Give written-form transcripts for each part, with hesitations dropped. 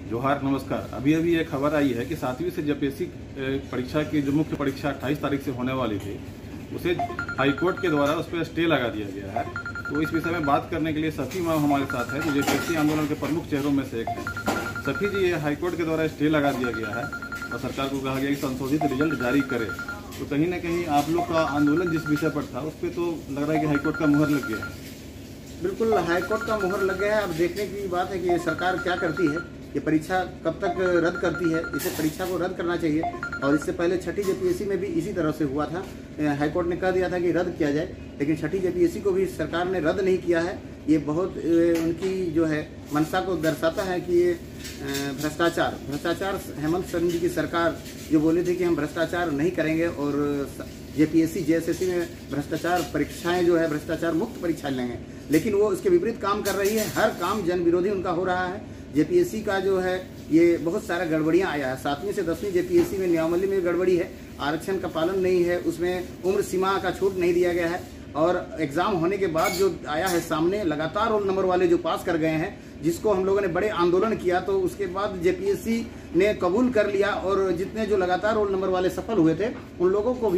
जोहार, नमस्कार। अभी अभी एक खबर आई है कि 7वीं से जेपीएससी परीक्षा की जो मुख्य परीक्षा 28 तारीख से होने वाली थी, उसे हाईकोर्ट के द्वारा उस पर स्टे लगा दिया गया है। तो इस विषय में बात करने के लिए सफी मैम हमारे साथ है, जो जेपीएससी आंदोलन के प्रमुख चेहरों में से एक है। सफी जी, ये हाईकोर्ट के द्वारा स्टे लगा दिया गया है और सरकार को कहा गया कि संशोधित रिजल्ट जारी करे। तो कहीं ना कहीं आप लोग का आंदोलन जिस विषय पर था, उस पर तो लग रहा है कि हाईकोर्ट का मुहर लग गया है। बिल्कुल, हाईकोर्ट का मुहर लग गया है। अब देखने की बात है कि ये सरकार क्या करती है, ये परीक्षा कब तक रद्द करती है। इसे परीक्षा को रद्द करना चाहिए और इससे पहले छठी जेपीएससी में भी इसी तरह से हुआ था। हाईकोर्ट ने कह दिया था कि रद्द किया जाए, लेकिन छठी जेपीएससी को भी सरकार ने रद्द नहीं किया है। ये बहुत उनकी जो है मंशा को दर्शाता है कि ये भ्रष्टाचार हेमंत सोरेन जी की सरकार जो बोली थी कि हम भ्रष्टाचार नहीं करेंगे और जेपीएससी जेएसएससी में भ्रष्टाचार परीक्षाएं जो है भ्रष्टाचार मुक्त परीक्षाएं लेंगे, लेकिन वो उसके विपरीत काम कर रही है। हर काम जन विरोधी उनका हो रहा है। जेपीएससी का जो है ये बहुत सारा गड़बड़ियां आया है। 7वीं से 10वीं जेपीएससी में नियमावली में गड़बड़ी है, आरक्षण का पालन नहीं है, उसमें उम्र सीमा का छूट नहीं दिया गया है और एग्जाम होने के बाद जो आया है सामने, लगातार रोल नंबर वाले जो पास कर गए हैं, जिसको हम लोगों ने बड़े आंदोलन किया, तो उसके बाद जेपीएससी ने कबूल कर लिया और जितने जो लगातार रोल नंबर वाले सफल हुए थे उन लोगों को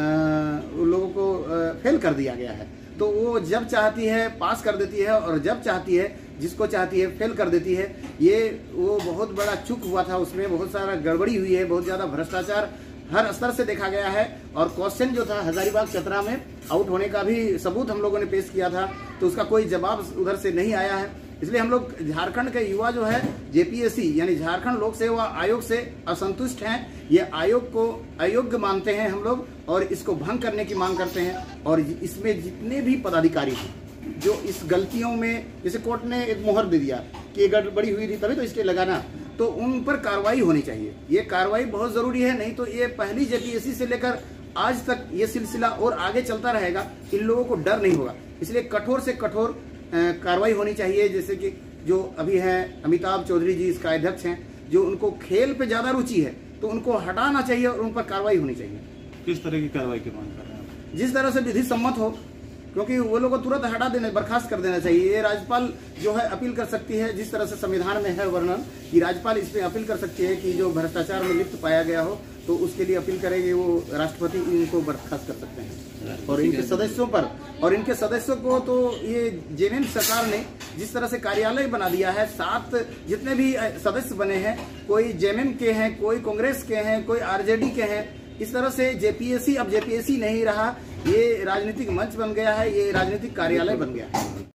फेल कर दिया गया है। तो वो जब चाहती है पास कर देती है और जब चाहती है जिसको चाहती है फेल कर देती है। वो बहुत बड़ा चूक हुआ था, उसमें बहुत सारा गड़बड़ी हुई है, बहुत ज़्यादा भ्रष्टाचार हर स्तर से देखा गया है। और क्वेश्चन जो था हजारीबाग चतरा में आउट होने का भी सबूत हम लोगों ने पेश किया था, तो उसका कोई जवाब उधर से नहीं आया है। इसलिए हम लोग झारखंड के युवा जो है जेपीएससी यानी झारखंड लोक सेवा आयोग से असंतुष्ट हैं। ये आयोग को अयोग्य मानते हैं हम लोग और इसको भंग करने की मांग करते हैं। और इसमें जितने भी पदाधिकारी हैं जो इस गलतियों में, जैसे कोर्ट ने एक मोहर दे दिया कि ये गड़बड़ी हुई थी तभी तो स्टे लगाना, तो उन पर कार्रवाई होनी चाहिए। ये कार्रवाई बहुत जरूरी है, नहीं तो ये पहली जेपीएससी से लेकर आज तक ये सिलसिला और आगे चलता रहेगा। इन लोगों को डर नहीं होगा, इसलिए कठोर से कठोर कार्रवाई होनी चाहिए। जैसे कि जो अभी हैं अमिताभ चौधरी जी इसका अध्यक्ष हैं, जो उनको खेल पे ज्यादा रुचि है, तो उनको हटाना चाहिए और उन पर कार्रवाई होनी चाहिए। किस तरह की कार्रवाई की मांग कर रहे हैं? जिस तरह से विधि सम्मत हो, क्योंकि वो लोगों को तुरंत हटा देना, बर्खास्त कर देना चाहिए। ये राज्यपाल जो है अपील कर सकती है, जिस तरह से संविधान में है वर्णन कि राज्यपाल इस पे अपील कर सकती है कि जो भ्रष्टाचार में लिप्त पाया गया हो, तो उसके लिए अपील करेंगे वो राष्ट्रपति इनको बर्खास्त कर सकते हैं। और इनके सदस्यों को तो ये जेएमएम सरकार ने जिस तरह से कार्यालय बना दिया है, 7 जितने भी सदस्य बने हैं, कोई जेएमएम के हैं, कोई कांग्रेस के हैं, कोई आरजेडी के हैं। इस तरह से जेपीएससी अब जेपीएससी नहीं रहा, ये राजनीतिक मंच बन गया है, ये राजनीतिक कार्यालय बन गया है।